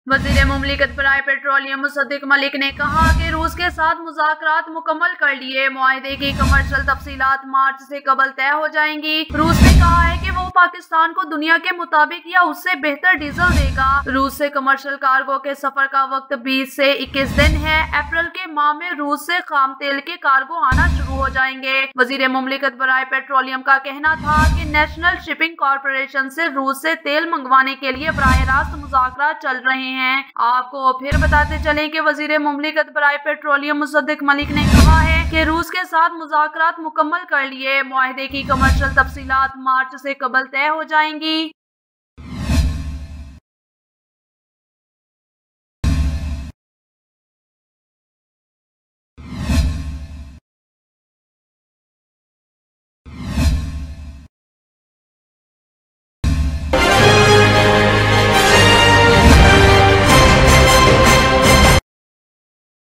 वज़ीर मुमलिकत बराए पेट्रोलियम मुसद्दिक मलिक ने कहा कि रूस के साथ मुज़ाकरात मुकम्मल कर लिए, मुआहदे की कमर्शियल तफसीलात मार्च से कबल तय हो जाएंगी। रूस ने कहा है कि वो पाकिस्तान को दुनिया के मुताबिक या उससे बेहतर डीजल देगा। रूस से कमर्शियल कार्गो के सफर का वक्त 20 से 21 दिन है। अप्रैल के माह में रूस से खाम तेल के कार्गो आना शुरू हो जाएंगे। वज़ीर मुमलिकत बराए पेट्रोलियम का कहना था कि नेशनल शिपिंग कॉरपोरेशन से रूस से तेल मंगवाने के लिए बराह रास्त मुज़ाकरात चल रहे हैं। आपको फिर बताते चलें कि वज़ीर मुमलिकत बराए पेट्रोलियम मुसद्दिक मलिक ने कहा है कि रूस के साथ मुज़ाकरात मुकम्मल कर लिए, मुआहदे की कमर्शियल तफसीलात मार्च से कबल तय हो जाएंगी।